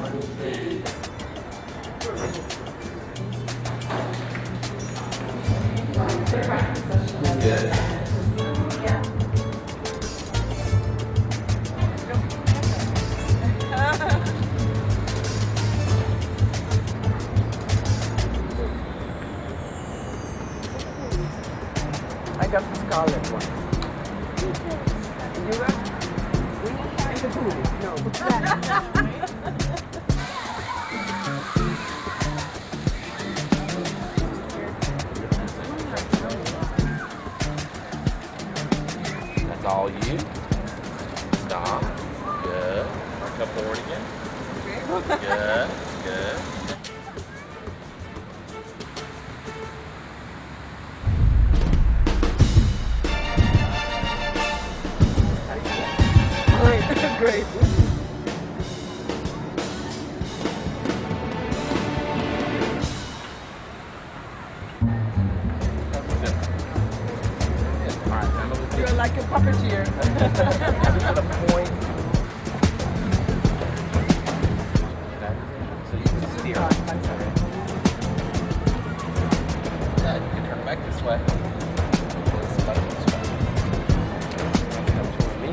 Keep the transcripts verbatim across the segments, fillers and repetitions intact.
Good. I got the scarlet one. You got? And the blue. No. That's all you. Stop. Good. Come forward again. Good. Good. Great. You're like a puppeteer. At a point. So you can steer. Yeah, you can turn back this way. Come toward me.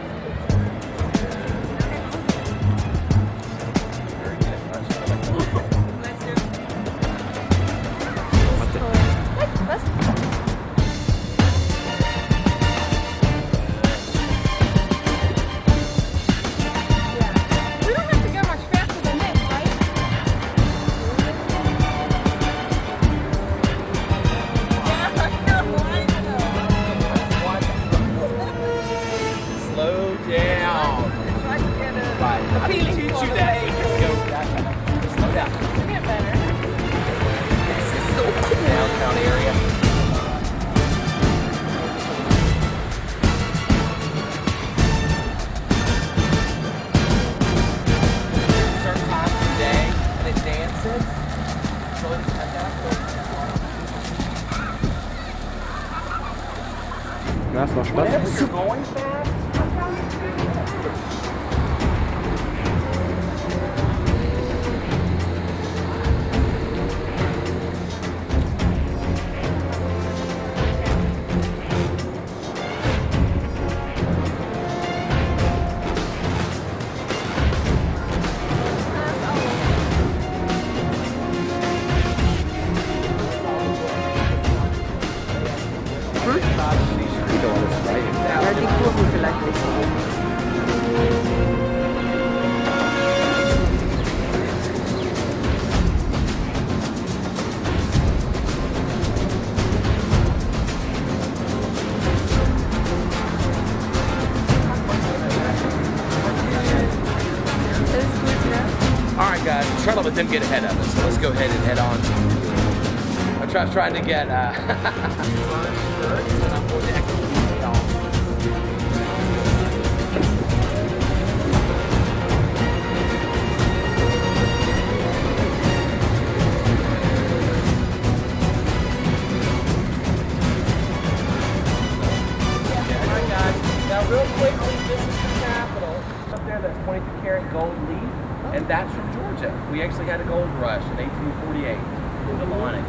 Ja, es war spannend. Ja, die Kurven vielleicht nicht so. Alright guys, I'm trying to let them get ahead of us, so let's go ahead and head on. I'm try, trying to get uh Alright guys, now real quickly, this is the Capitol. Up there, that's twenty-two karat gold leaf. And that's from Georgia. We actually had a gold rush in eighteen forty-eight. The millennium.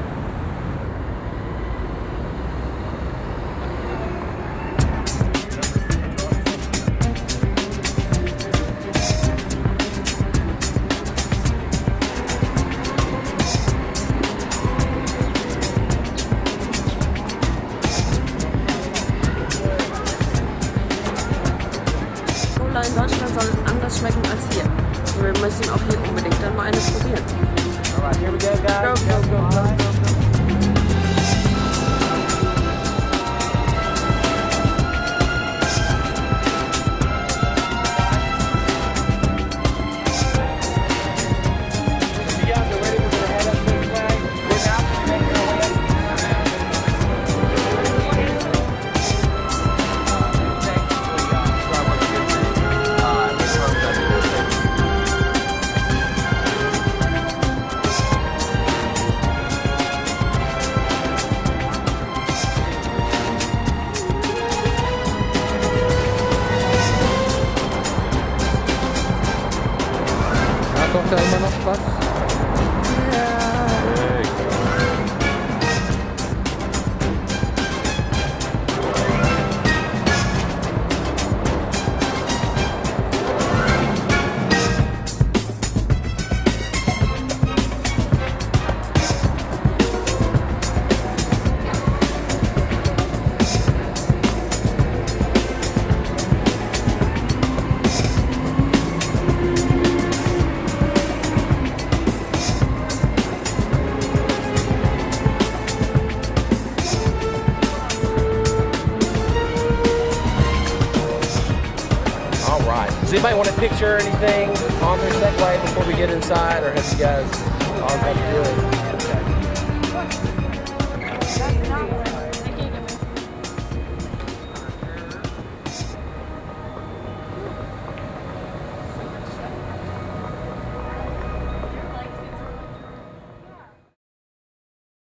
Cola in Deutschland soll anders schmecken als hier. Wir müssen auch hier unbedingt dann mal eine probieren. Alright, here we go, guys. Go, go, go, go, go, go. bus? Yeah. There you go. Does anybody want a picture or anything on their Segway before we get inside, or have you guys all got to do it?